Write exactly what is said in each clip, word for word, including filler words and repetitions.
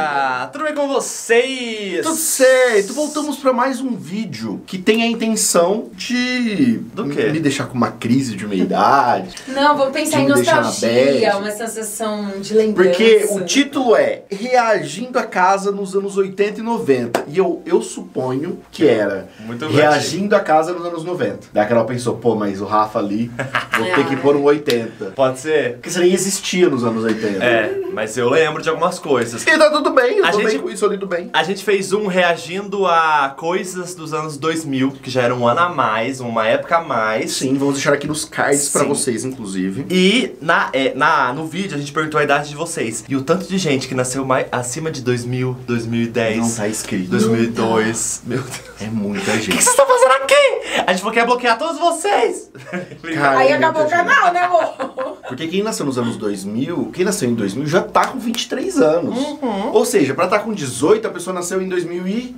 galera! Tudo bem com vocês? Tudo certo! Voltamos pra mais um vídeo que tem a intenção de... Do quê? Me deixar com uma crise de meia-idade. Não, vamos pensar em me deixar na nostalgia, bad. uma sensação de lembrança. Porque o título é Reagindo a Casa nos anos oitenta e noventa. E eu, eu suponho que era Muito Reagindo a Casa nos anos noventa. Daí a Carol pensou, pô, mas o Rafa ali, vou ter que pôr um oitenta. Pode ser? Porque isso nem existia nos anos oitenta. É, mas eu lembro de algumas coisas. E tá tudo bem, eu A tô gente- bem com isso, eu lido bem. A gente fez um reagindo a coisas dos anos dois mil, que já era um ano a mais, uma época a mais. Sim, vamos deixar aqui nos cards pra Sim. vocês, inclusive. E na, é, na, no vídeo a gente perguntou a idade de vocês. E o tanto de gente que nasceu mais, acima de dois mil, dois mil e dez, Não tá escrito. dois mil e dois. Meu Deus. É muita O que gente. vocês estão fazendo aqui? A gente falou que ia bloquear todos vocês. Cara, Aí é acabou o muita gente. canal, né, amor? Porque quem nasceu nos anos dois mil, quem nasceu em dois mil já tá com vinte e três anos. Uhum. Ou seja, pra estar com dezoito, a pessoa nasceu em dois mil e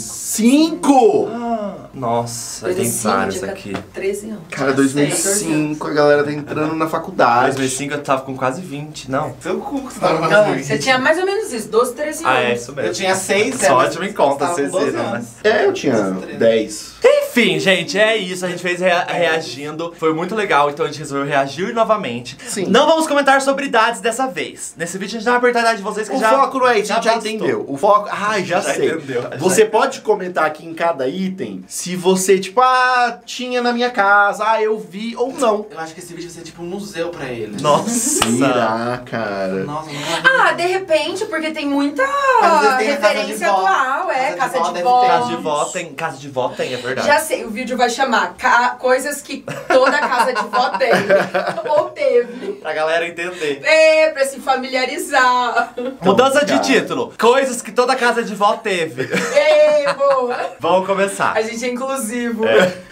cinco. Ah, nossa, tem Coisa assim, vários de aqui. treze anos. Cara, dois mil e cinco, a galera tá entrando na faculdade. dois mil e cinco eu tava com quase vinte, não. Seu cu que você tava Não, fazendo. você tinha mais ou menos isso, doze, treze anos. Ah, é isso mesmo. Eu tinha seis, é, Só mas ótimo em conta, você tava vocês com doze viram, né? anos. É, eu tinha dez. Enfim, gente, é isso. A gente fez rea- reagindo. Foi muito legal, então a gente resolveu reagir novamente. Sim. Não vamos comentar sobre idades dessa vez. Nesse vídeo a gente não vai apertar a idade de vocês, que O já... foco não é isso, a gente já bastou. entendeu. O foco. Ah, já, Já sei. entendeu, já Você pode comentar aqui em cada item se você, tipo, ah, tinha na minha casa, ah, eu vi ou não. Eu acho que esse vídeo vai ser tipo um museu pra eles. Nossa. Será, cara? Nossa, eu nunca vi. Ah, de repente, porque tem muita Às vezes tem a casa de referência vó. atual, é, Casa de casa vó de deve vó. ter. Casa de vó tem, casa de vó tem, é verdade. Já sei, o vídeo vai chamar ca- coisas que toda casa de vó tem. Ou teve. Pra galera entender. É, pra se familiarizar. Mudança de cara. título. Coisas que toda casa de vó teve. Ei, boa. Vamos começar. A gente é inclusivo.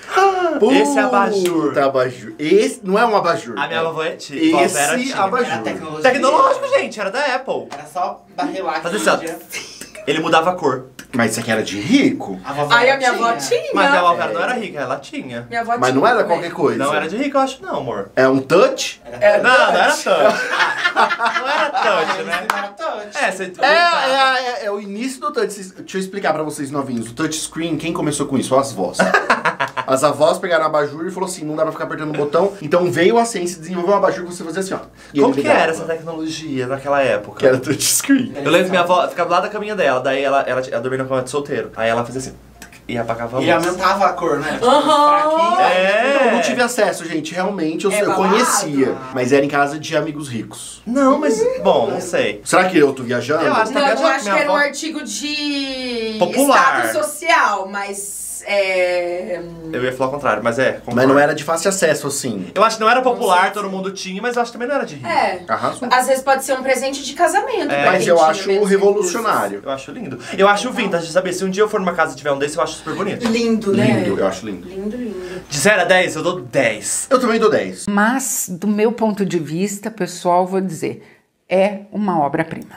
Esse é abajur. Puta, abajur. Esse não é um abajur. A minha avó é tia. vó Vera Esse tinha. abajur. Era tecnologia. Tecnológico, gente. Era da Apple. Era só barrer lá. Fazer assim, ó. Ele mudava a cor. Mas isso aqui era de rico? A vovó Aí a minha avó tinha. Mas a avó Vera não era rica, ela tinha. Minha avó Mas tinha não era também. qualquer coisa. Não era de rico, eu acho não, amor. É um touch? Era Não, não era touch. touch. Não era touch, né? Não era touch. É, você... É, é, é, é o início do touch. Deixa eu explicar pra vocês novinhos. O touchscreen, quem começou com isso? As avós. As avós pegaram a abajur e falou assim, não dá pra ficar apertando o botão. Então veio a ciência e desenvolveu um abajur que você fazia assim, ó. E Como ele que ligava. era essa tecnologia naquela época? Que era touchscreen. Eu lembro que minha avó ficava lá da caminha dela, daí ela, ela, ela dormia na cama de solteiro. Aí ela fazia assim, e apagava a E luz. aumentava a cor, né? Tipo, Aham. fraquinho. É. Então, eu não tive acesso, gente. Realmente, eu, É eu babado. conhecia. Mas era em casa de amigos ricos. Não, mas, bom, não sei. Será que eu tô viajando? Eu acho- Não, eu Já acho minha que era um avó- artigo de Popular. status social, mas é... Eu ia falar o contrário, mas é. Mas concordo. não era de fácil acesso, assim. Eu acho que não era popular, sei. todo mundo tinha, mas eu acho que também não era de rico. É. Arrasou. Às vezes pode ser um presente de casamento. É. pra Mas quem eu tinha acho menos revolucionário. Eu acho lindo. Eu acho vintage, saber se um dia eu for numa casa e tiver um desse, eu acho super bonito. recursos. Lindo, né? Lindo, eu acho lindo. Lindo, lindo. De zero a dez, eu dou dez. Eu também dou dez. Mas, do meu ponto de vista, pessoal, vou dizer, é uma obra-prima.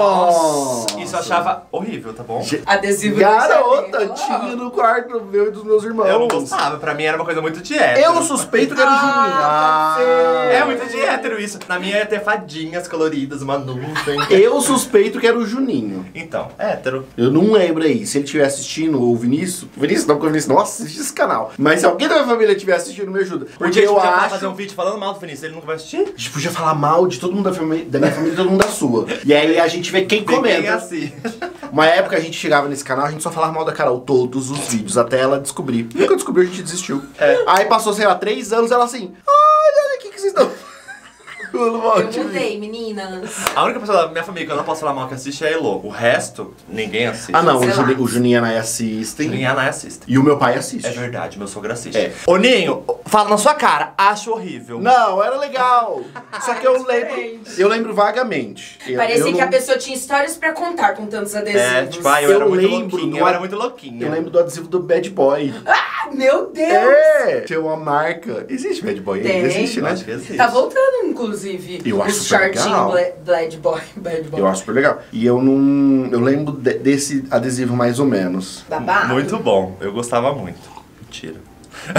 Nossa! Isso eu achava horrível, tá bom? Adesivo do Garota, Chanel. tinha no quarto meu e dos meus irmãos. Eu não gostava, pra mim era uma coisa muito de hétero. Eu suspeito que era o Juninho. Ah, pode ser. É muito de hétero isso. Na minha ia ter fadinhas coloridas, uma nuvem. Eu suspeito que era o Juninho. Então, hétero. Eu não lembro aí. Se ele estiver assistindo, ou o Vinícius. Vinícius, não, porque o Vinícius não assiste esse canal. Mas se alguém da minha família estiver assistindo, me ajuda. Porque Porque a gente eu podia acho. fazer um vídeo falando mal do Vinícius, ele nunca vai assistir? A gente podia falar mal de todo mundo da, família, da minha família e todo mundo da sua. E aí a gente vê quem Quem comenta. é assim. Uma época a gente chegava nesse canal, a gente só falava mal da Carol todos os vídeos, até ela descobrir. Nunca descobriu, a gente desistiu. É. Aí passou, sei lá, três anos, ela assim, ai, olha o que que vocês estão falando mal Eu de mim." mudei, meninas. A única pessoa da minha família que eu não posso falar mal que assiste é a Elo. O resto, ninguém assiste. Ah não, o, Sei Juni, lá. o Juninho e a Naya assistem. Nem a Nai assiste. E o meu pai assiste. É verdade, meu sogro assiste. É. Ô Ninho, fala na sua cara, acho horrível. Não, era legal. Só que eu lembro. diferente. Eu lembro vagamente. Eu, Parecia eu que a não- pessoal tinha histórias pra contar com tantos adesivos. É, tipo, ah, eu, Eu era muito lembro louquinho, do- eu era muito louquinho. Eu lembro do adesivo do Bad Boy. Ah, meu Deus! É! Tinha uma marca. Existe Bad Boy? Tem. Existe, Eu né? acho que existe. Tá voltando, inclusive. Eu acho os super shortinhos legal. Bla- Bad Boy. Bad Boy. Eu acho super legal. E eu não. Eu lembro de- desse adesivo mais ou menos. Babado. Muito bom, eu gostava muito. Mentira.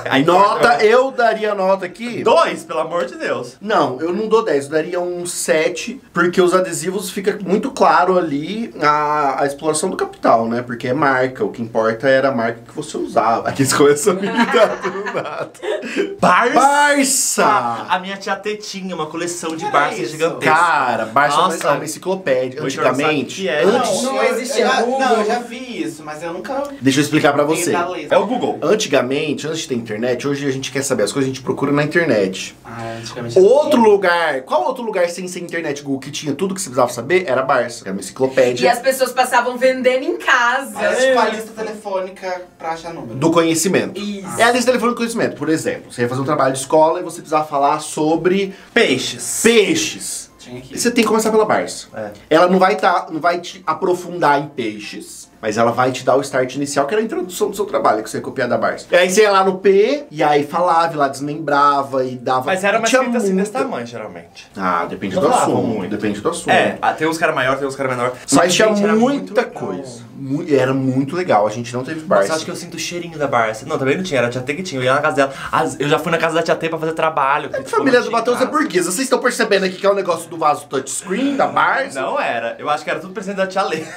Aí Nota, eu daria nota aqui. Dois, pelo amor de Deus. Não, eu não dou dez, eu daria um sete, porque os adesivos fica muito claro ali a, a exploração do capital, né? Porque é marca, o que importa era a marca que você usava. Aqui eles começam a me dar do nada. Barça! Barça! A minha tia T tinha uma coleção de Era Barça isso. gigantesca. Cara, Barça Nossa. é uma enciclopédia. O Heitor sabe Antigamente, que é. antes, Não eu- existia eu já- Google. Não, eu já vi isso, mas eu nunca... deixa eu explicar pra você. É o Google. Antigamente, antes de ter internet, hoje a gente quer saber as coisas, a gente procura na internet. Ah, antigamente... Outro lugar, qual outro lugar sem ser internet, Google, que tinha tudo que você precisava saber? Era Barça, era uma E enciclopédia as pessoas passavam vendendo em casa. Era tipo a lista telefônica pra achar número. do conhecimento. Isso. É a lista telefônica do conhecimento. Por exemplo, você ia fazer um trabalho de escola e você precisava falar sobre Peixes. peixes. Tinha aqui. E você tem que começar pela Barça. É. Ela não vai, tá, não vai te aprofundar em peixes, mas ela vai te dar o start inicial, que era a introdução do seu trabalho, que você ia copiar da Barça. E aí você ia lá no P, e aí falava, e lá desmembrava, e dava... Mas era uma tinha escrita assim desse muita- tamanho, geralmente. Ah, depende Não do falavam assunto. muito. Depende do assunto. É, ah, tem uns caras maiores, tem uns caras menores. Só Mas que, tinha gente, era muito muita legal. coisa. Mu- Era muito legal. A gente não teve Nossa, Barça. eu acho que eu sinto o cheirinho da Barça. Não, também não tinha, era a tia T que tinha. Eu ia na casa dela. As- Eu já fui na casa da tia T pra fazer trabalho. que, A tipo, família não do tinha Matheus é casa. burguesa. Vocês estão percebendo aqui que é o negócio do vaso touchscreen, da Barça? Não era. Eu acho que era tudo presente da tia Lê.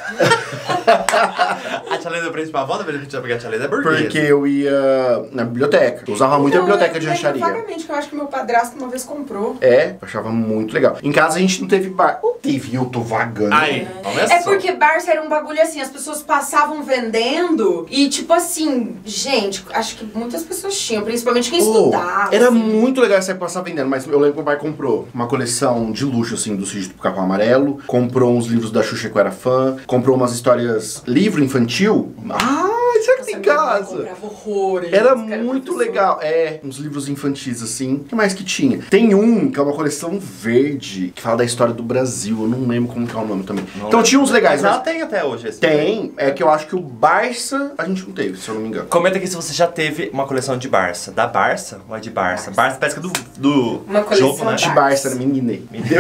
A tia Lê deu presente pra avó, da vez que a tia Lê é burguesa. Porque eu ia na biblioteca. Eu usava muito a Não, biblioteca eu de lembro rancharia. vagamente, que eu acho que meu padrasto uma vez comprou. É, eu achava muito legal. Em casa a gente não teve bar. Ou teve, eu tô vagando. Aí, começou. É porque Barça era um bagulho assim, as pessoas passavam vendendo e tipo assim, gente, acho que muitas pessoas tinham, principalmente quem Pô, estudava. era assim. muito legal você passar vendendo, mas eu lembro que o pai comprou uma coleção de luxo, assim, do Sítio do Capão Amarelo, comprou uns livros da Xuxa que eu era fã, comprou umas histórias, livro infantil. Ah, isso aqui Nossa, em minha mãe casa. comprava horrores, Era que muito professor. legal. É, uns livros infantis, assim. O que mais que tinha? Tem um, que é uma coleção verde, que fala da história do Brasil. Eu não lembro como que é o nome também. Não então lembro. tinha uns legais, Mas ela mas tem até hoje esse. tem. É que eu acho que o Barça a gente não teve, se eu não me engano. Comenta aqui se você já teve uma coleção de Barça. Da Barça ou é de Barça? Barça parece que é do, do Uma coleção jogo, né? de De Barça, era menina. Entendeu?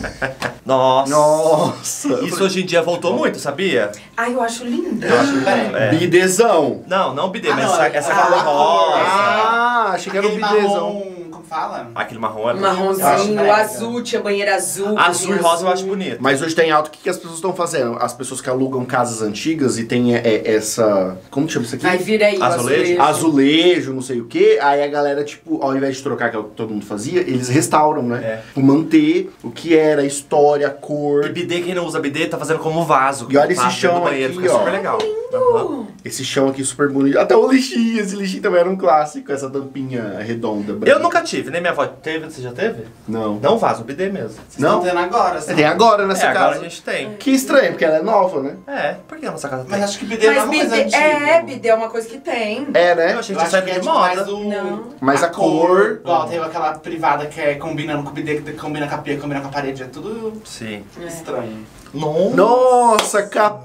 Nossa. Nossa. Isso hoje em dia voltou muito, sabia? Ai, eu acho lindo. É. Bidezão. Não, não o bidê, Ah, mas não, essa, é- essa ah, cor a cor. rosa. Ah, achei que era o Aquele bidezão. marrom, como fala? Aquele marrom é Eu Marronzinho, acho brega. azul, tinha banheiro azul. Azul e cozinha rosa eu azul. acho bonito. Mas hoje tem alto, o que, que as pessoas estão fazendo? As pessoas que alugam casas antigas e tem é, é, essa... Como que chama isso aqui? Aí vira aí o Azulejo? Azulejo, não sei o que. Aí a galera, tipo, ao invés de trocar, que é o que todo mundo fazia, eles restauram, né? É. Tipo, manter o que era, a história, a cor. E bidê, quem não usa bidê, tá fazendo como vaso. E olha esse Vaso dentro chão do banheiro, aqui, fica ó. super legal. Uhum. Esse chão aqui super bonito. Até o lixinho, esse lixinho também era um clássico, essa tampinha redonda. branca. Eu nunca tive, nem minha avó teve. Você já teve? Não. Não vaso, bidê mesmo. Vocês Não? estão tendo agora, assim. Tem agora É, nessa agora casa. a gente tem. Que estranho, porque ela é nova, né? É, por que a nossa casa tem? Mas acho que bidê não é Mas uma coisa bidê, antiga. é, bidê é uma coisa que tem. É, né? Eu achei Eu que acho tinha que saído é de tipo moda. mais o... Não. Mas a cor- Igual tem aquela privada que é combinando com o bidê, que combina com a pia, combina com a parede. É tudo Sim. estranho. Nossa. Nossa,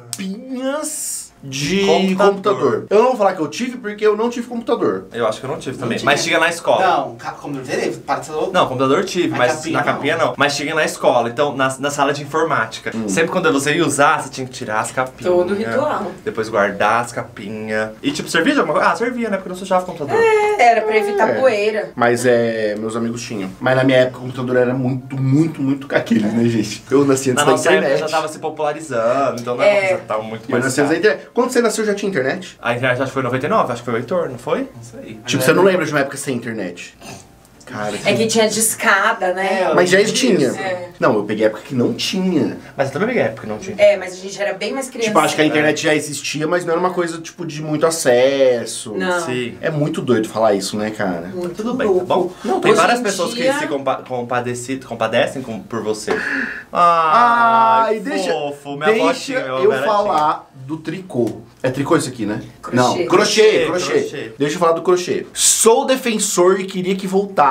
capinhas de computador. Computador. Eu não vou falar que eu tive porque eu não tive computador. Eu acho que eu não tive também. tive. Mas tinha na escola. Não, ca- como não teve? Para de ser louco. Não, computador tive, A mas capinha na capinha não. Mas tinha na escola, então na, na sala de informática. Hum. Sempre quando você ia usar, você tinha que tirar as capinhas. Todo ritual. Depois guardar as capinhas. E tipo, servia de alguma coisa? Ah, servia, né? Porque não sujava o computador. Era pra evitar É. poeira. Mas é, meus amigos tinham. Mas na minha época o computador era muito, muito, muito caqueles, né, gente? Eu nasci antes Na da nossa época internet. já tava se popularizando, então não É. é uma coisa que tava muito Eu mais nasci antes da cara. internet. Quando você nasceu já tinha internet? A internet acho que foi em noventa e nove, acho que foi o Heitor, não foi? Não sei. Tipo, você não lembra de uma época sem internet? Cara, É que tinha discada, né? É, mas já isso. tinha. É. Não, eu peguei a época que não tinha. Mas eu também peguei a época que não tinha. É, mas a gente era bem mais criança. Tipo, acho que a internet já existia, mas não era uma coisa, tipo, de muito acesso. Não. Sim. É muito doido falar isso, né, cara? Muito Tudo bem, tá louco. bom? Não, Tem hoje várias em pessoas dia- que se compa compadeci, compadecem com, por você. Ai, Ai, deixa, fofo. Minha avó deixa tinha, minha avó eu era falar do tricô. É tricô isso aqui, né? Crochê. Não, crochê, Crochê, crochê, crochê. Deixa eu falar do crochê. Sou defensor e queria que voltasse.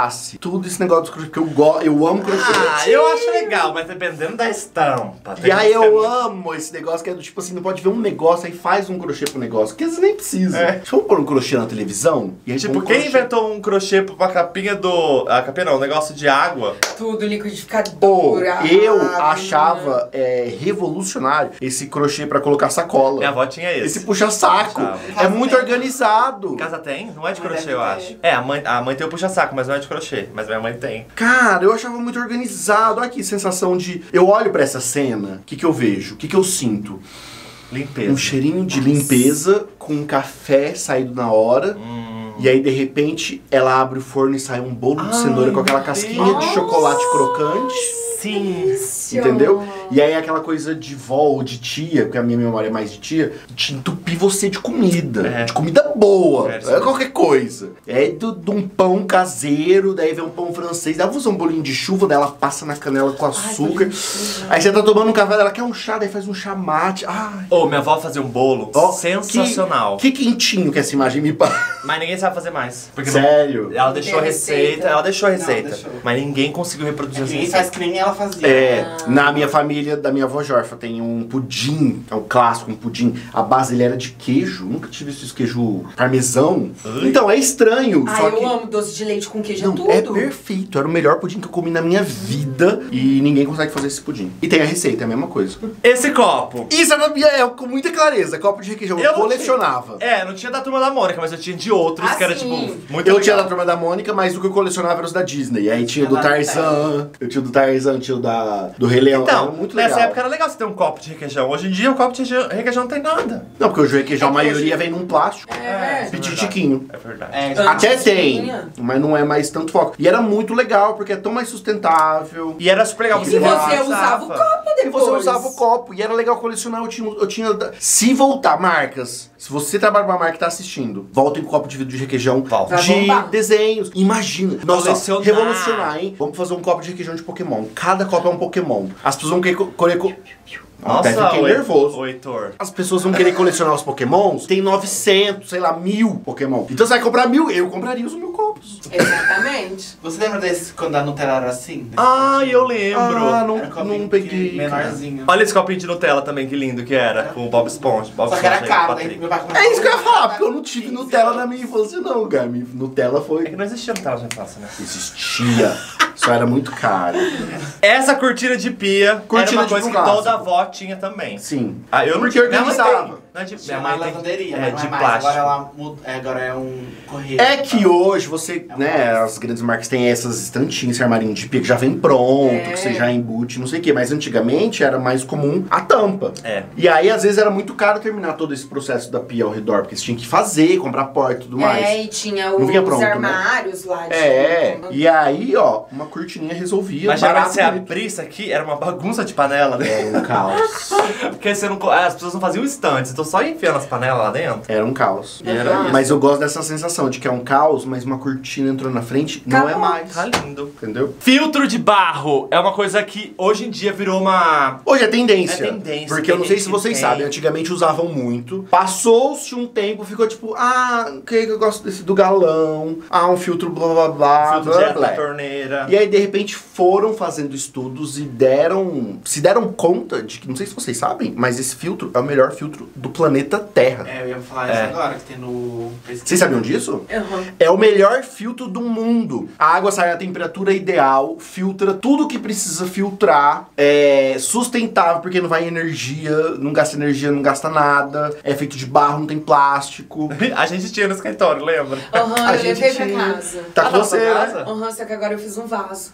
explicasse tudo esse negócio do crochê, porque eu, go eu amo crochê. Ah, eu acho legal, mas dependendo da estampa. E aí eu amo esse negócio que é do tipo assim, não pode ver um negócio, aí faz um crochê pro negócio, que às vezes nem precisa. É. Deixa eu pôr um crochê na televisão. E aí Tipo, põe um quem crochê. inventou um crochê pra capinha do... A capinha não, um negócio de água. Tudo liquidificador. Pô, eu água. achava é, revolucionário esse crochê pra colocar sacola. Minha avó tinha esse. Esse puxa-saco. Puxava. É muito organizado. Em casa tem? Não é de Mas crochê, deve eu ter. acho. É, a mãe, a mãe tem o puxa-saco, mas não é de crochê. Mas minha mãe tem. Cara, eu achava muito organizado. Olha que sensação de... Eu olho pra essa cena, o que que eu vejo? O que que eu sinto? Limpeza. Um cheirinho de limpeza com um café saído na hora. Hum. E aí, de repente, ela abre o forno e sai um bolo de Ai, cenoura com aquela meu casquinha Deus. de chocolate crocante. Sim. Entendeu? E aí aquela coisa de vó ou de tia, porque a minha memória é mais de tia, de entupir você de comida. É. De comida boa. É, Não é qualquer coisa. É do- de um pão caseiro, daí vem um pão francês, daí usa um bolinho de chuva, daí ela passa na canela com açúcar. Aí você tá tomando um café, ela quer um chá, daí faz um chá mate. Ai. Ô, minha avó fazia um bolo Ó, sensacional. Que, que quentinho que essa imagem me passa. Mas ninguém sabe fazer mais. Porque não- Sério? ela deixou a Tem receita, receita. ela deixou a Não, receita. deixou. Mas ninguém conseguiu reproduzir essa Ninguém receita. faz que nem ela fazia. É, na minha família, da minha avó Jorfa, tem um pudim, é um clássico, um pudim. A base ele era de queijo, nunca tive visto esse queijo parmesão. Ai. Então é estranho, Ah, só eu que... amo doce de leite com queijo, é Não, tudo. é perfeito, era o melhor pudim que eu comi na minha vida e ninguém consegue fazer esse pudim. E tem a receita, é a mesma coisa. Esse copo. Isso era minha, é, com muita clareza, copo de requeijão, eu, Eu não colecionava. É, não tinha da Turma da Mônica, mas eu tinha de outros Ah, que era, sim. tipo, muito Eu legal. tinha da Turma da Mônica, mas o que eu colecionava era os da Disney. Aí tinha do Tinha da Tarzan, eu tinha o do Tarzan, tinha o da, do Rei Leão, era Então, muito nessa legal. época era legal você ter um copo de requeijão. Hoje em dia, o copo de requeijão, requeijão não tem nada. Não, porque o requeijão, a É que maioria hoje- vem num plástico. É. Pititiquinho. É verdade. É, Ah. Até Antes tem, tinha. mas não é mais tanto foco. E era muito legal, porque é tão mais sustentável. E era super legal. E porque você repassava. usava o copo E depois. você usava o copo, e era legal colecionar, eu tinha, eu tinha... Se voltar, marcas, se você trabalha pra uma marca e tá assistindo, voltem com copo de vidro de requeijão Volta. de Vai bombar. desenhos. Imagina. Nossa, Colecionar. revolucionar, hein? Vamos fazer um copo de requeijão de Pokémon. Cada copo é um Pokémon. As pessoas vão querer... Co co co Nossa, Até fiquei oi- nervoso. Oi, Heitor. As pessoas vão querer colecionar os Pokémons, tem novecentos, sei lá, mil Pokémon. Então você vai comprar mil, eu compraria os mil copos. Exatamente. Você lembra desse quando a Nutella era assim? Ah, eu lembro. Ah, não, Era um copinho não peguei. menorzinho. Olha esse copinho de Nutella também, que lindo que era. Com o Bob Esponja. Bob Só que era Esponja, caro, Patrick. daí meu pai começou É isso que eu ia a falar, porque eu não tive Nutella na minha infância não, cara. Minha Nutella É foi... que não existia Nutella na infância, né? Existia, só era muito caro. Essa cortina de pia Cortina era uma de coisa que clássico. toda avó tinha também. Sim. Ah, eu não Porque tinha. Minha mãe organizava. tem. Não é de, minha Minha mãe mãe tem. lavanderia, É, mas não de é mais. plástico. Agora, ela muda, é, agora é um correio. É que hoje você, né, as grandes marcas têm essas estantinhas, esse armarinho de pia que já vem pronto, É. que você já embute, não sei o quê. Mas antigamente era mais comum a tampa. É. E aí, às vezes, era muito caro terminar todo esse processo da pia ao redor, porque você tinha que fazer, comprar porta e tudo mais. É, e tinha Não vinha os pronto, né? armários lá. de- É, e aí, ó, uma cortininha resolvia. Mas geralmente barato, você bonito. abrisse aqui, era uma bagunça de panela, né? Era um caos. Porque você não, co- as pessoas não faziam estantes, então só ia enfiando as panelas lá dentro. Era um caos. E era isso. Mas eu gosto dessa sensação de que é um caos, mas uma cortina entrou na frente, não é Acabou. mais. Tá lindo. Entendeu? Filtro de barro é uma coisa que hoje em dia virou uma... Hoje é tendência. É tendência, Porque tem eu não sei gente se que vocês tem. sabem, antigamente usavam muito. Passou-se um tempo, ficou tipo, ah, o que que eu gosto desse do galão? Ah, um filtro blá blá blá. filtro blá, direto blá. da torneira. E aí, de repente, foram fazendo estudos e deram. Se deram conta de que, não sei se vocês sabem, mas esse filtro é o melhor filtro do planeta Terra. É, eu ia falar É. isso agora, que tem no... Vocês sabiam disso? Uhum. É o melhor filtro do mundo. A água sai à temperatura ideal, filtra tudo que precisa filtrar, é sustentável porque não vai energia, não gasta energia, não gasta nada, é feito de barro, não tem plástico. A gente tinha no escritório, lembra? Aham, A eu gente levei pra tinha. casa. Tá Ah, com na você, sua né? casa? Aham, só que agora eu fiz um vaso.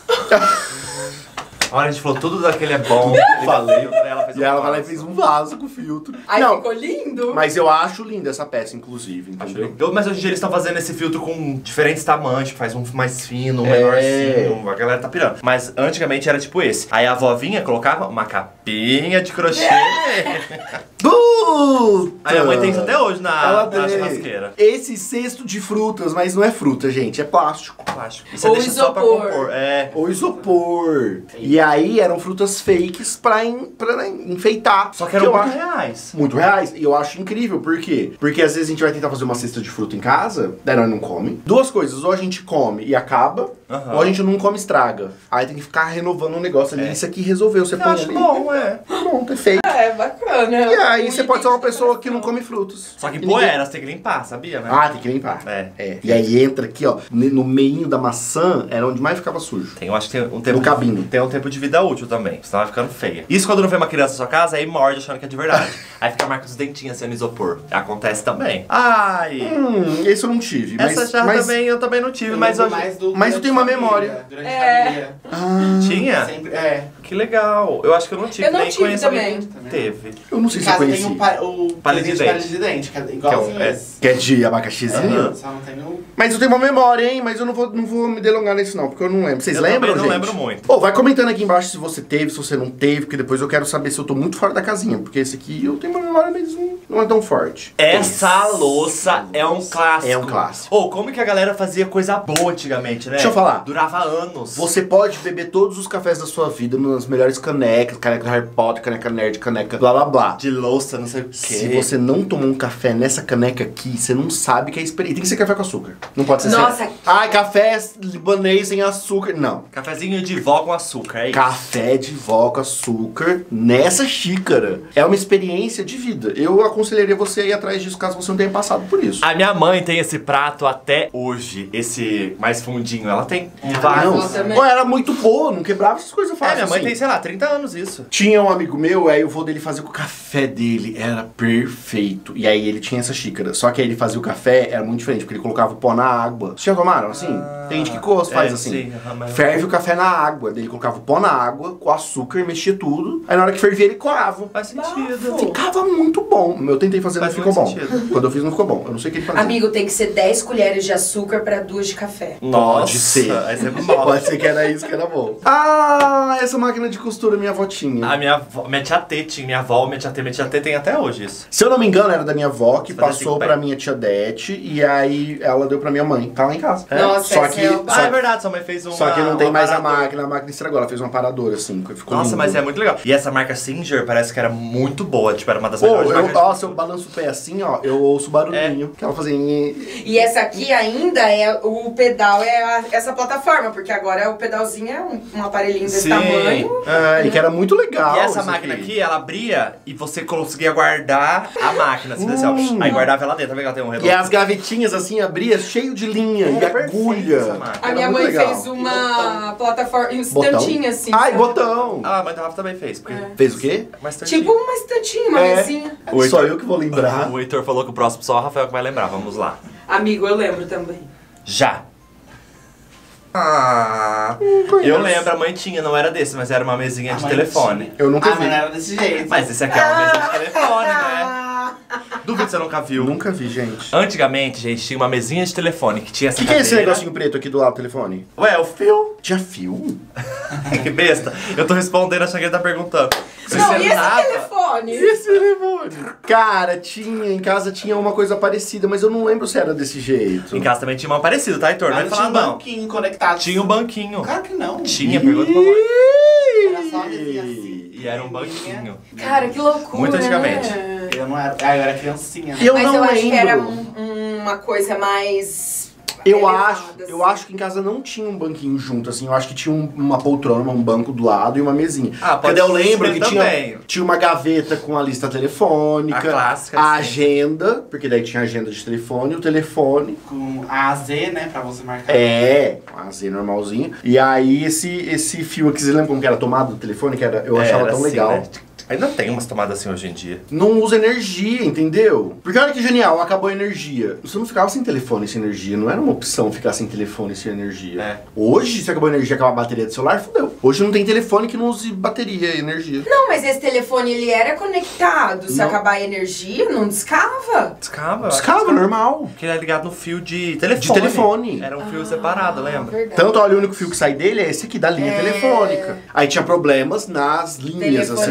Olha, a gente falou tudo daquele é bom. Falei. Ela fez E um ela vai lá e vaso. fez um vaso com filtro. Aí não, ficou lindo. mas eu acho linda essa peça, inclusive, Acho entendeu? legal. Mas hoje em dia eles estão fazendo esse filtro com diferentes tamanhos, tipo, faz um mais fino, um É. menorzinho, a galera tá pirando. Mas antigamente era tipo esse. Aí a vovinha colocava uma capinha de crochê. Puta! Aí a mãe tem isso até hoje na, Ela na tem. churrasqueira. Esse cesto de frutas, mas não é fruta, gente, é plástico. Plástico. E você Ou deixa só pra isopor. compor. É. Ou isopor. E aí eram frutas fakes pra, en, pra enfeitar. Só que eram eu muito acho- reais. Muito reais. E eu acho incrível. Por quê? Porque às vezes a gente vai tentar fazer uma cesta de fruta em casa, daí nós não come. Duas coisas. Ou a gente come e acaba, Aham. ou a gente não come e estraga. Aí tem que ficar renovando um negócio ali. É. Isso aqui resolveu. Você Eu põe acho ali. bom, é. Pronto, é feito. É, bacana. E aí Um você pode ser uma item de pessoa que não decoração. come frutas. Só que E poeira, você tem que limpar, sabia, né? Ah, tem que limpar. É. É. E aí entra aqui, ó, ne- no meinho da maçã, era onde mais ficava sujo. Tem, eu acho que tem um tempo. No cabinho. Tem um tempo de vida útil também, senão vai ficando feia. Isso quando não vem uma criança na sua casa, aí morde achando que é de verdade. Aí fica a marca dos dentinhos assim no isopor. Acontece também. Ai. Hum, esse eu não tive. Mas, Essa já mas... também eu também não tive, Eu mas lembro hoje. mais do Mas eu tenho uma Durante Família, memória. Durante É. Família. Ah, Tinha? Sempre, é. Que legal. Eu acho que eu não tive, Eu não nem tive conheço também. alguém que teve. eu não sei Em se eu casa conheci. tem o, pa, o Palito de presente dente. palito de dente, que é igualzinho Que é um- é- esse. Que é de abacaxizinho? Aham. Só não tem o... Mas eu tenho uma memória, hein? Mas eu não vou, não vou me delongar nisso não, porque eu não lembro. Vocês Eu lembram, também não gente? lembro muito. Pô, vai comentando aqui embaixo se você teve, se você não teve, porque depois eu quero saber se eu tô muito fora da casinha. Porque esse aqui eu tenho uma memória, mas não, não é tão forte. Essa louça é um clássico. É um clássico. Ou como que a galera fazia coisa boa antigamente, né? Deixa eu falar. Durava anos. Você pode beber todos os cafés da sua vida nas melhores canecas, caneca do Harry Potter, caneca nerd, caneca blá blá blá. De louça, não sei o quê. Se você não tomou um café nessa caneca aqui, você não sabe que é experiência. Tem que ser café com açúcar. Não pode ser Nossa. sem... Ai, café libanês sem açúcar. Não. Cafezinho de vó com açúcar, é isso. Café de vó com açúcar nessa xícara. É uma experiência de vida. Eu aconselharia você a ir atrás disso caso você não tenha passado por isso. A minha mãe tem esse prato até hoje. Esse mais fundinho. Ela tem Não. vários. também. Pô, era muito boa, não quebrava essas coisas É, fáceis. minha mãe assim. tem, sei lá, trinta anos isso. Tinha um amigo meu, aí o vô dele fazia com o café dele, era perfeito. E aí ele tinha essa xícara. Só que aí ele fazia o café, era muito diferente, porque ele colocava o pó na água. Vocês já tomaram assim? Tem gente que gosta, faz é, assim. sim, aham, mas- Ferve o café na água. Daí ele colocava o pó na água, com açúcar, mexia tudo. Aí na hora que fervia ele coava. Faz sentido. Ficava muito bom. Eu tentei fazer, Faz não ficou bom. muito sentido. Quando eu fiz, não ficou bom. Eu não sei o que ele fazia. Amigo, tem que ser dez colheres de açúcar pra duas de café. Nossa, Pode ser. Aí você mostra. Pode ser que era isso que era bom. Ah, essa máquina de costura minha avó tinha. A minha avó, minha tia T tinha, minha avó, minha tia T, minha tia T tem até hoje isso. Se eu não me engano, era da minha avó, que Fazia passou cinco pra pé. minha tia Dete, e aí ela deu pra minha mãe. Tá lá em casa. Nossa, Só essa que, é o- Ah, só, é verdade, sua mãe fez uma. só que não tem uma mais a paradora. máquina, a máquina estragou. Ela fez uma paradora assim, que ficou Nossa, lindo. mas é muito legal. E essa marca Singer parece que era muito boa, tipo, era uma das Pô, melhores eu, marcas. de ó, se costura. eu balanço o pé assim, ó, eu ouço o barulhinho. Que ela fazia. E essa aqui ainda é o pedal, é a- essa plataforma, porque agora o pedalzinho é um, um aparelhinho desse Sim. tamanho. Ah, e que era muito legal. E essa isso máquina aqui, ela abria e você conseguia guardar a máquina, assim, assim, ó. Hum. Aí guardava ela dentro, tá vendo? Ela tem um redondo. E as gavetinhas assim, abria cheio de linha e Era perfeita agulha. essa máquina. A Era minha muito mãe legal. fez uma plataforma, um Botão? estantinho assim. Ai, sabe? botão. Ah, a mãe da Rafa também fez. Porque Fez o quê? Mas tantinho. Tipo uma estantinha, uma É. mesinha. O Só Heitor- eu que vou lembrar. O Heitor falou que o próximo só o Rafael que vai lembrar. Vamos lá. Amigo, eu lembro também. Já. Ah. Eu lembro, a mãe tinha, não era desse, mas era uma mesinha A de mãe telefone. tinha. Eu nunca Ah, vi. mas não era desse jeito. Mas esse aqui é uma mesa de telefone, né? Duvido que você nunca viu. Nunca vi, gente. Antigamente, gente, tinha uma mesinha de telefone que tinha essa O que, que é esse cadeira. negocinho preto aqui do lado do telefone? Ué, o fio. Tinha fio? Que besta. Eu tô respondendo, achando que ele tá perguntando. Você Não, e esse sentava- telefone? Esse telefone? Cara, tinha, em casa tinha uma coisa parecida, mas eu não lembro se era desse jeito. Em casa também tinha uma parecida, tá, Heitor? Não vai Mas falar tinha um não. banquinho conectado. Tinha um banquinho. Claro que não. Tinha, pergunta pra mãe. Era só a mesinha assim. E era um banquinho. Cara, que loucura, Muito antigamente. né? Eu não era. Ah, eu era criancinha. Eu Mas não eu lembro. acho que era um- uma coisa mais... Eu elevada, acho, assim. eu acho que em casa não tinha um banquinho junto, assim. Eu acho que tinha um- uma poltrona, um banco do lado e uma mesinha. Ah, pode Porque daí eu lembro ser que tinha, também. tinha uma gaveta com a lista telefônica, A clássica a de sempre. agenda, porque daí tinha agenda de telefone, o telefone. Com A a Z, né? Pra você marcar. É, um A Z normalzinho. E aí esse, esse fio aqui, você lembra como que era a tomada do telefone? Que era, eu achava Era tão assim, legal. né? Ainda tem umas tomadas assim hoje em dia. Não usa energia, entendeu? Porque olha que genial, acabou a energia. Você não ficava sem telefone e sem energia, não era uma opção ficar sem telefone e sem energia. É. Hoje, se acabou a energia, acabou a bateria do celular, fudeu. Hoje não tem telefone que não use bateria e energia. Não, mas esse telefone, ele era conectado. Se Não. acabar a energia, não descava. Descava. eu acho Escava, que normal. Porque ele era ligado no fio de telefone. De telefone. Era um fio separado, lembra? Verdade. Tanto, olha, o único fio que sai dele é esse aqui, da linha É. telefônica. Aí tinha problemas nas linhas, assim. Telefonia, é.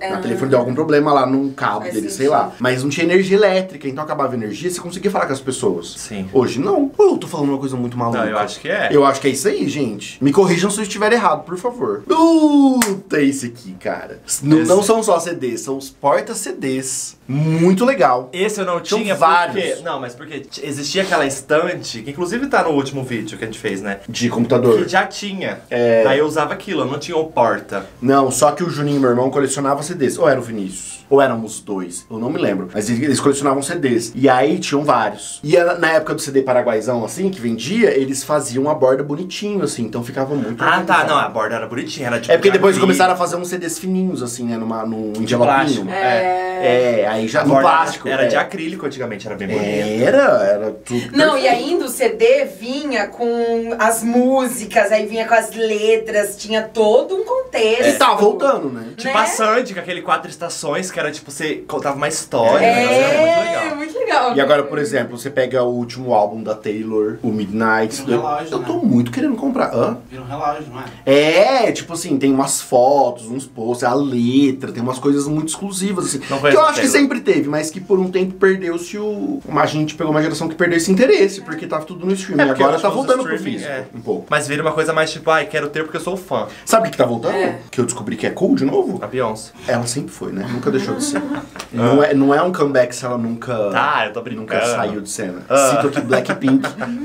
O telefone deu algum problema lá num cabo Faz dele, sei sentido. lá. Mas não tinha energia elétrica, então acabava a energia, você conseguia falar com as pessoas. Sim. Hoje não. Ou eu tô falando uma coisa muito maluca? Não, eu acho que é. Eu acho que é isso aí, gente. Me corrijam se eu estiver errado, por favor. Puta, esse aqui, cara. N- Esse. Não são só C Ds, são os porta-C Ds. Muito legal. Esse eu não Tinham tinha vários. porque... Não, mas porque t- existia aquela estante, que inclusive tá no último vídeo que a gente fez, né? De computador. Que já tinha. É. Aí eu usava aquilo, eu não tinha o porta. Não, só que o Juninho, meu irmão, colecionava C Ds. Ou era o Vinícius? Ou éramos os dois? Eu não me lembro. Mas eles eles colecionavam C Ds. E aí tinham vários. E a- na época do C D paraguaizão, assim, que vendia, eles faziam a borda bonitinho, assim. Então ficava muito Ah, tá. organizado. Não, a borda era bonitinha. Era tipo É porque de depois acrílico. começaram a fazer uns C Ds fininhos, assim, né? Numa, num de envelopinho. plástico. É. É, aí já A no borda plástico. Era é. de acrílico antigamente, era bem bonito. Era, era tudo. Não, e perfeito. ainda o C D vinha com as músicas, aí vinha com as letras, tinha todo um contexto. E tá voltando, né? Tipo Né? a Sandy, com aquele quatro estações, que era tipo, você contava uma história, o negócio era muito É, legal. muito legal. E agora, por exemplo, você pega o último álbum da Taylor, o Midnight. Um relógio, eu né? tô muito querendo comprar. Hã? Vira um relógio, não é? É, tipo assim, tem umas fotos, uns posts, a letra, tem umas coisas muito exclusivas, assim. Não Que conheço eu a acho que Taylor. sempre teve, mas que por um tempo perdeu-se o. A gente pegou uma geração que perdeu esse interesse, porque tava tudo no streaming. É, porque eu Agora acho tá que os voltando pro streaming, físico. é. Um pouco. Mas vira uma coisa mais tipo, ai, quero ter porque eu sou fã. Sabe o que, que tá voltando? É. Que eu descobri que é cool de novo? A Beyoncé. Ela sempre foi, né? Nunca deixou de ser. Não, é, não é um comeback se ela nunca. Tá, eu tô brincando. Nunca saiu de cena. Ah. Cito aqui Blackpink.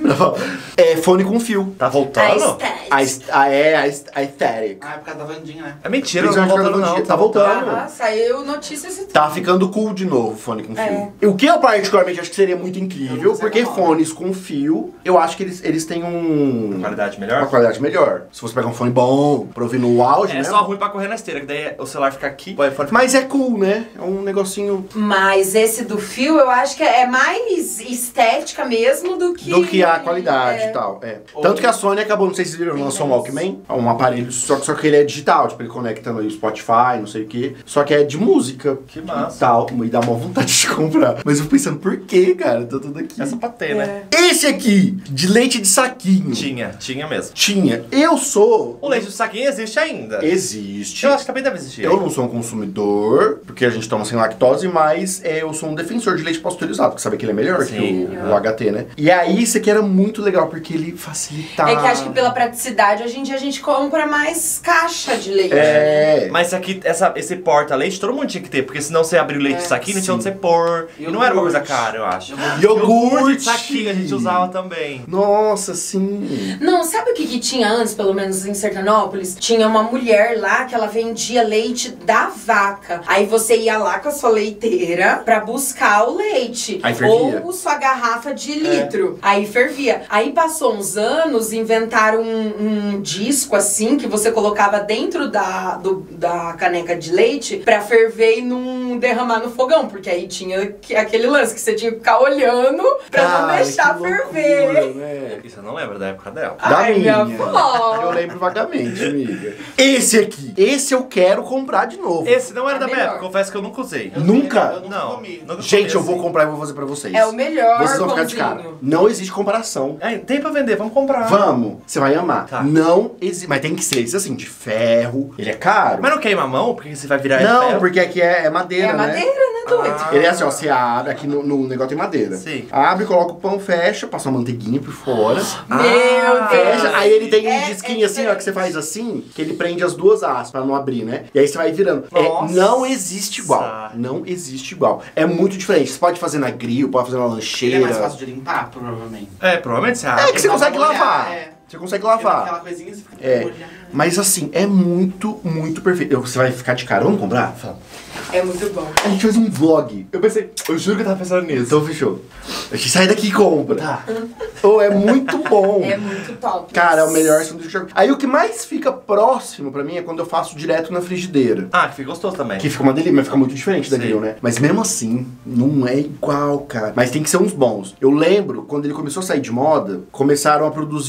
É fone com fio. Tá voltando? A, est- a, é, a, est- a aesthetic. Ah, é por causa da Vandinha, né? É mentira, não Principalmente tá voltando quando não. dia- tá voltando. Ah, saiu notícia esse Tá ficando cool de novo, fone com fio. É. E o que eu particularmente acho que seria muito Eu incrível, não sei porque qual. fones com fio, eu acho que eles, eles têm um... Qualidade uma melhor? qualidade melhor. Se você pegar um fone bom, pra ouvir no auge, É né? só ruim pra correr na esteira, que daí o celular fica aqui, o iPhone fica... Mas é cool, né? É um negocinho Mas esse do fio, eu acho que é mais estética mesmo do que... do que a qualidade é. e tal. É. Tanto que a Sony acabou, não sei se vocês viram, lançou um Walkman, um aparelho, só, só que ele é digital, tipo, ele conecta no Spotify, não sei o que. Só que é de música. Que massa. E tal, e dá uma vontade de comprar. Mas eu pensando, por que, cara? Tá tudo aqui. Essa pra ter, né? Esse aqui, de leite de saquinho. Tinha, tinha mesmo. Tinha. Eu sou... O leite do saquinho existe ainda. Existe. Eu acho que também deve existir. Eu não sou um consumidor, porque a gente toma sem lactose, mas é, eu sou um defensor de leite pasteurizado, porque sabe que ele é melhor Sim. que o, o H T, né? E aí, isso aqui era muito legal, porque ele facilitava. É que acho que pela praticidade, hoje em dia a gente compra mais caixa de leite. É. Mas isso aqui, essa, esse porta-leite, todo mundo tinha que ter, porque senão você abrir o leite É. de saquinho, não tinha onde Sim. você pôr. E não era uma coisa Iogurte. cara, eu acho. Iogurte. de saquinho a gente usava também. Nossa, sim. Não, sabe o que, que tinha antes, pelo menos em Sertanópolis? Tinha uma mulher lá que ela vendia leite da vaca. Aí você ia lá com a sua leiteira pra buscar o leite. Aí fervia. Ou sua garrafa de litro. Aí fervia. Aí passou uns anos, inventaram um, um disco assim que você colocava dentro da, do- da caneca de leite pra ferver e não derramar no fogão. Porque aí tinha que- aquele lance que você tinha que ficar olhando pra não Cara, deixar que ferver. loucura, né? Isso eu não lembro da época dela. Da Ai, minha minha. avó. Eu lembro vagamente, amiga. Esse aqui. Esse eu quero comprar de novo. Esse não era É da minha melhor. época, confesso que eu nunca usei. Eu Nunca? Eu nunca Não, comi. nunca Gente, eu comi vou assim. comprar e vou fazer pra vocês. É o melhor Vocês vão ficar de pãozinho. cara. Não existe comparação. É, tem pra vender, vamos comprar. Vamos, você vai amar. Tá. Não existe. Mas tem que ser esse assim, de ferro. Ele é caro. Mas não queima a mão, porque você vai virar Não, ferro. porque aqui é, é madeira, É né? madeira, né, doido? Ah. Ele é assim, ó, você abre, aqui no, no negócio tem madeira. Sim. Abre, coloca o pão, fecha, passa uma manteiguinha por fora. Meu Ah, Deus. Fecha, aí ele tem um É- disquinho é assim, ó, que você faz assim, que ele prende as duas asas pra não abrir, né? E aí você vai virando. É, Nossa. não existe igual. Não existe igual. É muito diferente. Você pode fazer na grill, pode fazer na Ele é lancheira. mais fácil de limpar, provavelmente. É, provavelmente você É abre. que você Dá consegue pra molhar, lavar. é. Você consegue Aquela lavar. coisinha você fica É. molhando. Mas assim, é muito, muito perfeito. Eu- Você vai ficar de cara. Vamos comprar? Fala. É muito bom. A gente faz um vlog. Eu pensei, eu juro que eu tava pensando nisso. Então fechou. A gente sai daqui e compra. Tá. Oh, é muito bom. É muito top. Cara, é o melhor sanduíche. que eu- Aí o que mais fica próximo pra mim é quando eu faço direto na frigideira. Ah, que fica gostoso também. Que fica uma delícia, mas fica muito diferente da Sim. grill, né? Mas mesmo assim, não é igual, cara. Mas tem que ser uns bons. Eu lembro, quando ele começou a sair de moda, começaram a produzir uns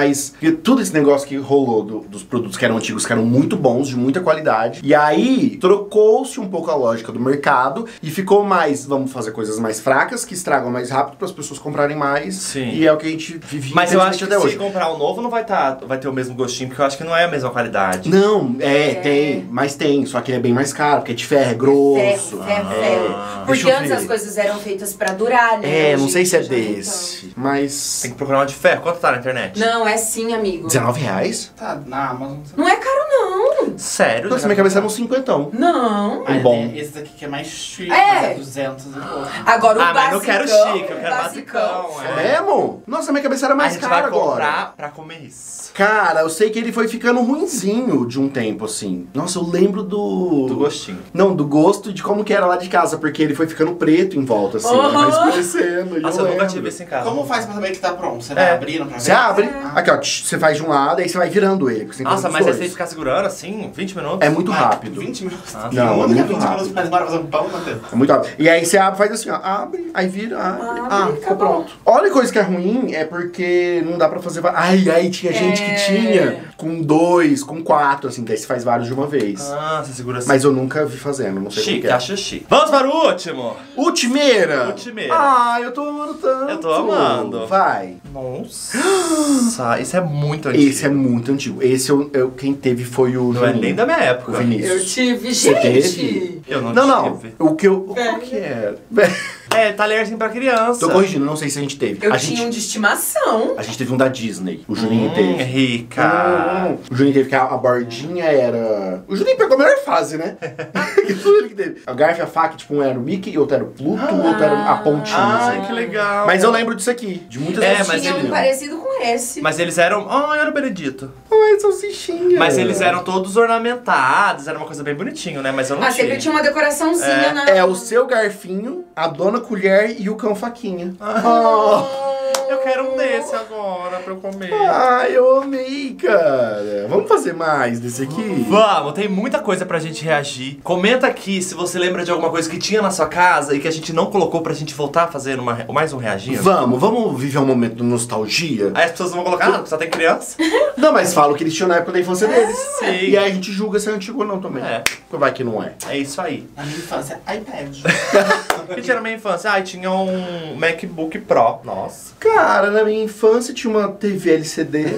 Mas tudo esse negócio que rolou do, dos produtos que eram antigos, que eram muito bons, de muita qualidade. E aí, trocou-se um pouco a lógica do mercado e ficou mais, vamos fazer coisas mais fracas, que estragam mais rápido para as pessoas comprarem mais. Sim. E é o que a gente vive. Mas eu acho que até se hoje. comprar um novo não vai, tá, vai ter o mesmo gostinho, porque eu acho que não é a mesma qualidade. Não, é, É. tem, mas tem, só que ele é bem mais caro, porque é de ferro, é grosso. Ferro, ferro, Ah. ferro. Deixa Porque eu antes ver. as coisas eram feitas pra durar, né? É, não Hoje sei se é já não desse, mas... Tem que procurar uma de ferro. Quanto tá na internet? tanto. Não, é sim, amigo. dezenove reais? Tá na Amazon. Não é caro, não. Sério? Nossa, Já minha cabeça era uns cinquentão. Não. Um bom. tem Esse daqui que é mais chique, É. mas é duzentos e pouco. Agora o Ah, mas basicão. não quero chique, eu o quero basicão. É mesmo? Nossa, minha cabeça era A mais gente cara vai agora. comprar pra comer isso. Cara, eu sei que ele foi ficando ruinzinho de um tempo, assim. Nossa, eu lembro do... Do gostinho. Não, do gosto e de como que era lá de casa, porque ele foi ficando preto em volta, assim. Uhum. Ele vai escurecendo. e Nossa, eu nunca lembro. tive isso em casa. Como faz pra saber que tá pronto? Você vai É. abrindo pra ver? Você abre, aqui ó, tch, você faz de um lado, aí você vai virando ele. porque você tem que Nossa, fazer mas os aí dois. você tem que ficar segurando assim, vinte minutos? É muito Ah, rápido. vinte minutos. Ah, não, é Não, muito vinte rápido. minutos mais demora fazer um pão, Matheus. É muito rápido. E aí você abre, faz assim, ó, abre, aí vira, abre, Abre, ah, ficou acabou. pronto. Olha coisa que é ruim, é porque não dá pra fazer... va- Ai, aí tinha gente que É. tinha com dois, com quatro, assim, que aí você faz vários de uma vez. Ah, você segura assim. Mas eu nunca vi fazendo, não sei como Chique, que é. acho chique. Vamos para o último. Ultimeira! Ultimeira. Ah, eu tô amando tanto. Eu tô amando. Vai. Nossa, isso é muito antigo. Esse é muito antigo. Esse eu, eu- quem teve foi o Não é Juninho. nem da minha O época. Vinícius. Eu tive, Você gente. teve? Eu não, Não, não. tive. O que eu... Qual Velho. que era? É, talherzinho pra criança. Tô corrigindo, não sei se a gente teve. Eu a tinha gente, um de estimação. a gente teve um da Disney. O Juninho Hum, teve. rica. Hum, o Juninho teve que a, a bordinha era... O Juninho pegou a melhor fase, né? Que tudo ele que teve. A garfo e a faca, tipo, um era o Mickey, outro era o Pluto, outro era a pontinha. Ai, assim. que legal. Mas eu lembro disso aqui, de muitas É, vezes. mas Tinha ele- um parecido com esse. Mas eles eram... Ai, era o Benedito. Ai, salsichinha. Mas eles eram todos ornamentados, era uma coisa bem bonitinho, né? Mas eu não Ah, tinha. sempre tinha uma decoraçãozinha É. na... É o seu garfinho, a dona colher e o cão faquinha. Oh. Eu quero um desse agora pra eu comer. Ai, eu amei, cara. Vamos fazer mais desse aqui? Vamos, tem muita coisa pra gente reagir. Comenta aqui se você lembra de alguma coisa que tinha na sua casa e que a gente não colocou pra gente voltar a fazer uma, mais um reagindo. Vamos, vamos viver um momento de nostalgia? Aí as pessoas vão colocar, ah, porque só tem criança. Não, mas falo que eles tinham na época da infância deles. sim. E aí a gente julga se é antigo ou não também. É. Vai que não é. É isso aí. Na minha infância, iPad. O que tinha na minha infância? Ah, tinha um MacBook Pro. Nossa. Cara, na minha infância tinha uma T V L C D.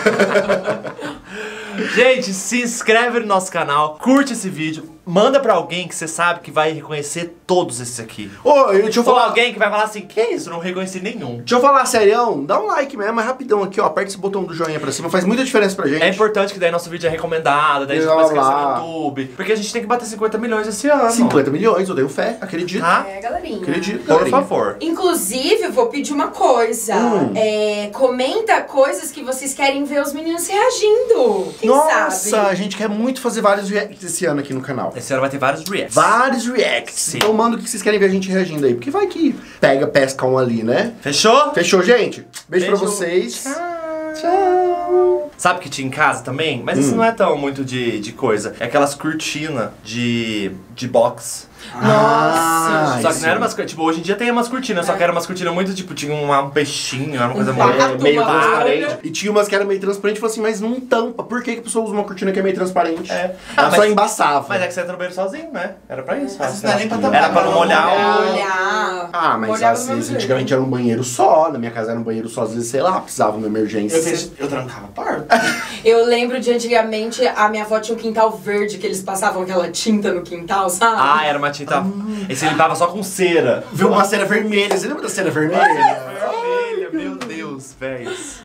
Gente, se inscreve no nosso canal, curte esse vídeo, manda pra alguém que você sabe que vai reconhecer todos esses aqui. Ô, eu- deixa eu Ou falar. alguém que vai falar assim, que isso, não reconheci nenhum. Deixa eu falar serião, dá um like mesmo, é rapidão aqui, ó. Aperta esse botão do joinha pra cima, faz muita diferença pra gente. É importante que daí nosso vídeo é recomendado, daí a gente Blá, começa a crescer blá. no YouTube. Porque a gente tem que bater cinquenta milhões esse ano. cinquenta milhões, eu tenho fé, acredito. Tá? É, galerinha. Acredito. Por galerinha. favor. Inclusive, vou pedir uma coisa. Hum. É, comenta coisas que vocês querem ver os meninos reagindo. Quem Nossa, sabe? a gente quer muito fazer vários reacts esse ano aqui no canal. Esse ano vai ter vários reacts. Vários reacts. Sim. Então manda o que vocês querem ver a gente reagindo aí. Porque vai que pega, pesca um ali, né? Fechou? Fechou, gente? Beijo, Beijo. pra vocês. Tchau. Sabe o que tinha em casa também? Mas isso Hum. não é tão muito de, de coisa. É aquelas cortinas de, de box. Ah, só que sim. não era umas coisas. Tipo, hoje em dia tem umas cortinas, só que era umas cortinas muito, tipo, tinha um, um peixinho, era uma coisa Um muito. pato, É, meio uma transparente. bolha. E tinha umas que era meio transparente e falou assim, mas não tampa. Por que, que a pessoa usa uma cortina que é meio transparente? É. Ela Ah, só mas- embaçava. Mas é que você entra no banheiro sozinho, né? Era pra isso. Mas isso não é nem pra tampar, Era pra não não. molhar o. Olhar. Ah, mas Molhava às do mesmo vezes jeito. antigamente era um banheiro só. Na minha casa era um banheiro só. Às vezes, sei lá, precisava de uma emergência. Eu, fiz, eu trancava a porta. Eu lembro de antigamente a minha avó tinha um quintal verde, que eles passavam aquela tinta no quintal, sabe? Ah, era uma tinta. E você limpava só com cera. Viu uma cera vermelha. Você lembra da cera vermelha? Vermelha, meu Deus, velho.